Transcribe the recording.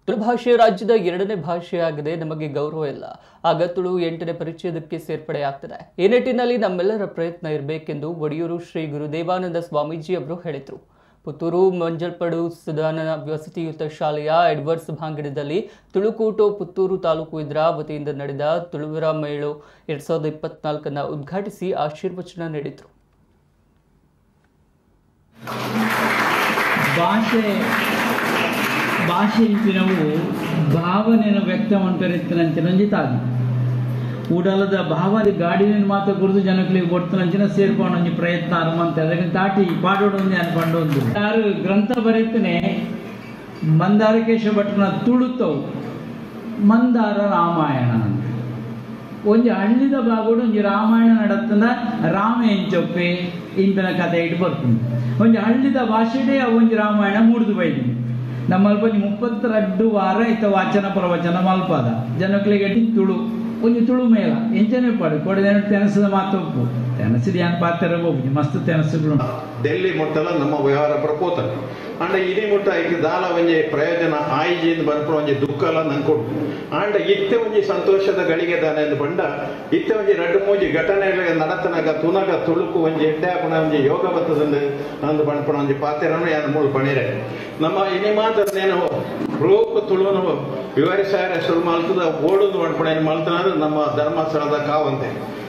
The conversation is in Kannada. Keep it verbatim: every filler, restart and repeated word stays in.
ತುಳು ಭಾಷೆ ರಾಜ್ಯದ ಎರಡನೇ ಭಾಷೆಯಾಗಿದೆ. ನಮಗೆ ಗೌರವ ಇಲ್ಲ. ಆಗ ತುಳು ಎಂಟನೇ ಪರಿಚ್ಛೇದಕ್ಕೆ ಸೇರ್ಪಡೆಯಾಗ್ತದೆ. ಈ ನಿಟ್ಟಿನಲ್ಲಿ ನಮ್ಮೆಲ್ಲರ ಪ್ರಯತ್ನ ಇರಬೇಕೆಂದು ಒಡಿಯೂರು ಶ್ರೀ ಗುರುದೇವಾನಂದ ಸ್ವಾಮೀಜಿ ಅವರು ಹೇಳಿದರು. ಪುತ್ತೂರು ಮಂಜಲ್ಪಡು ಸದಾನಂದ ವಸತಿಯುತ ಶಾಲೆಯ ಎಡ್ವರ್ಡ್ ಸಭಾಂಗಣದಲ್ಲಿ ತುಳುಕೂಟು ಪುತ್ತೂರು ತಾಲೂಕು ಇದರ ವತಿಯಿಂದ ನಡೆದ ತುಳುವರ ಮೇಳು ಎರಡ್ ಸಾವಿರದ ಇಪ್ಪತ್ನಾಲ್ಕನ್ನು ಉದ್ಘಾಟಿಸಿ ಆಶೀರ್ವಚನ ನೀಡಿದರು. ಭಾಷೆ ಭಾಷೆ ನಾವು ಭಾವನೆಯನ್ನು ವ್ಯಕ್ತ ಮಾಡ್ತಾರಂಚಿನಂಜಿತಾಗಿ ಊಡಲದ ಭಾವದ ಗಾಡಿನ ಮಾತ್ರ ಕುರಿತು ಜನಗಳಿಗೆ ಕೊಡ್ತಾನಂಚಿನ ಸೇರ್ಕೊಂಡು ಒಂಜಿ ಪ್ರಯತ್ನ ಆರಂಭ ಅದಕ್ಕೆ ತಾಟಿ ಪಾಡೋಡು ಒಂದೇ ಅನ್ಕೊಂಡು ಒಂದು ಯಾರು ಗ್ರಂಥ ಬರೀತಾನೆ ಮಂದಾರಕೇಶ ಭಟ್ನ ತುಳುತ್ತವು ಮಂದಾರ ರಾಮಾಯಣ ಅಂತ ಒಂಜಿ ಹಳ್ಳಿದ ಭಾಗೋಡು ಒಂಜಿ ರಾಮಾಯಣ ನಡತ್ತಂದ ರಾಮ ಎಂಚೊಪ್ಪೆ ಇಂತನ ಕಥೆ ಇಟ್ಟು ಬರ್ತದೆ. ಒಂಜಿ ಹಳ್ಳಿದ ಭಾಷೆಡೆ ಒಂಜಿ ರಾಮಾಯಣ ಮೂಡ್ದು ಬೈದು ನಮ್ಮಲ್ಪ ಒಂಜಿ ಮುಪ್ಪತ್ತೆರಡು ವಾರ ಇತ್ತ ವಾಚನ ಪ್ರವಚನ ಮಲ್ಪದ ಜನಗಳಿಗೆ ತುಳು ಒಂಜಿ ತುಳು ಮೇಲ ಎಂಚನೆ ಪಡು ಕೊಡದೆ ತೆನಸದ ಮಾತೊಪ್ಪು ತೆನಸಿದ ಯಾನ್ ಪಾತ್ರ ಹೋಗಿ ಮಸ್ತ್ ತೆನಸುಗಳು ಡೆಲ್ಲಿ ಮುಟ್ಟಲ ನಮ್ಮ ವ್ಯವಹಾರ ಪ್ರಪೋತನ ಅಂಡ ಇಡೀ ಮುಟ್ಟ ಐಕೆ ದಾಲ ಒಂಜಿ ಪ್ರಯೋಜನ ಆಯ್ಜಿಂದ ಬಂದ್ಕೊಂಡು ಒಂಜಿ ದುಃಖಲ ನಂಕೊಡು ಅಂಡ ಇತ್ತೆ ಒಂಜಿ ಸಂತೋಷದ ಗಳಿಗೆ ದಾನ ಎಂದು ಬಂಡ ಇತ್ತೆ ಒಂಜಿ ಎರಡು ಮೂಜಿ ಘಟನೆಗಳ ನಡತನಗ ತುನಗ ತುಳುಕು ಒಂಜಿ ಎಡ್ಡೆ ಹಾಕೋಣ ಒಂಜಿ ಯೋಗ ಬತ್ತದಂದು ಅಂದು ಬಂದ್ಕೊಂಡು ಒಂಜಿ ಪಾತ್ರನು ಯಾನು ಮೂಳು ಪಣಿರೆ ನಮ್ಮ ಇನಿ ಮಾತನ್ನೇನು ರೂಪ ತುಳುವನು ವಿವರಿಸಾರ ಶುರು ಮಲ್ತದ ಓಡುದು ಮಾಡ್ಕೊಂಡು ಏನು ಮಲ್ತನಾದ್ರು ನಮ್ಮ ಧರ್ಮಸ್ಥಳದ ಕಾವಂತೆ